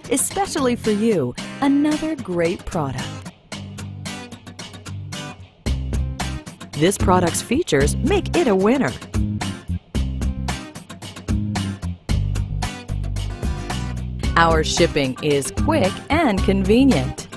especially for you, another great product. This product's features make it a winner. Our shipping is quick and convenient.